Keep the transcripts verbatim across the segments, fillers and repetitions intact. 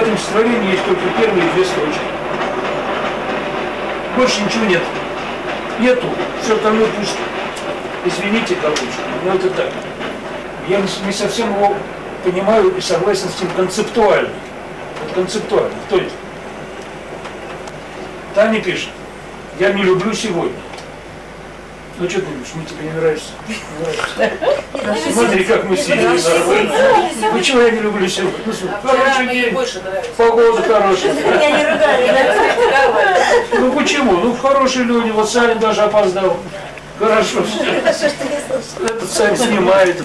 этом стихотворении есть только первые две строчки. Больше ничего нет. Нету. Все остальное пусто. Извините, короче, но это так. Я не совсем его понимаю и согласен с ним концептуально. Вот концептуально. Кто это? Таня пишет: я не люблю сегодня. Ну что ты любишь? Мы тебе не нравишься? Не нравишься? Смотри, как мы сидим. Почему я не люблю сегодня? Ну, хороший день, погода хорошая. Меня не ругали. Ну почему? Ну хорошие люди, вот Саня даже опоздал. Хорошо. Этот Саня снимает.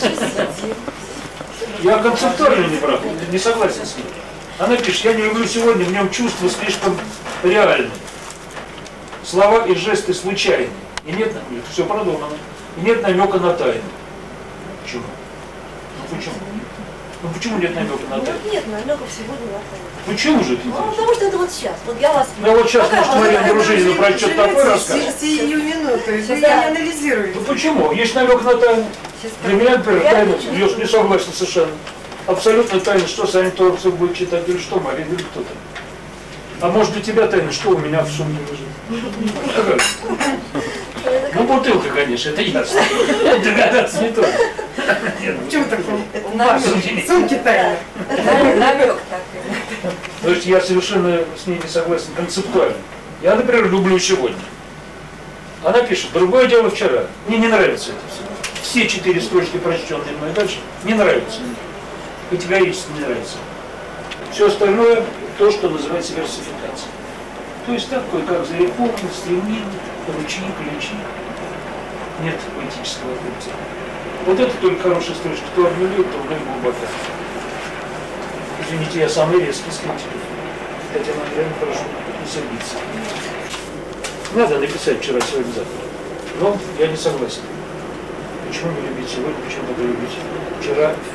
Я концептуально не прав, не согласен с ним. Она пишет: я не люблю сегодня, в нем чувства слишком реальны. Слова и жесты случайны. И нет, все продумано. И нет намека на тайну. Почему? Ну почему? Ну почему нет намека на тайну? Ну, нет намеков сегодня на тайну. Почему же это? Ну, потому что это вот сейчас. Вот я вас... Ну вот сейчас, может, Мария Дружинина про что-то такое расскажет. Сию минуту, вы не анализируете. Ну почему? Есть намек на тайну. Для меня, например, тайна, я не согласен совершенно. Абсолютно тайна, что Саня Торцев будет читать, или что, Мария, или кто-то. А может, для тебя тайна, что у меня в сумке лежит? Ну, бутылка, конечно, это ясно. Догадаться не трудно. Почему так? Сумки тайны. Намек так. То есть я совершенно с ней не согласен концептуально. Я, например, люблю сегодня. Она пишет: другое дело вчера. Мне не нравится это все. Все четыре строчки, прочтенные мной дальше, не нравятся. Категорически не нравится. Все остальное то, что называется версификацией. То есть так, кое-как зарифмовано, стремление, ручьи, ключи. Нет поэтического пути. Вот это только хорошая строчка. Кто обнулит, то вновь глубоко. Извините, я самый резкий с критикой. Татьяна Андреевна, прошу не сердиться. Надо написать вчера, сегодня, завтра. Но я не согласен. Почему не любить сегодня, почему надо любить вчера?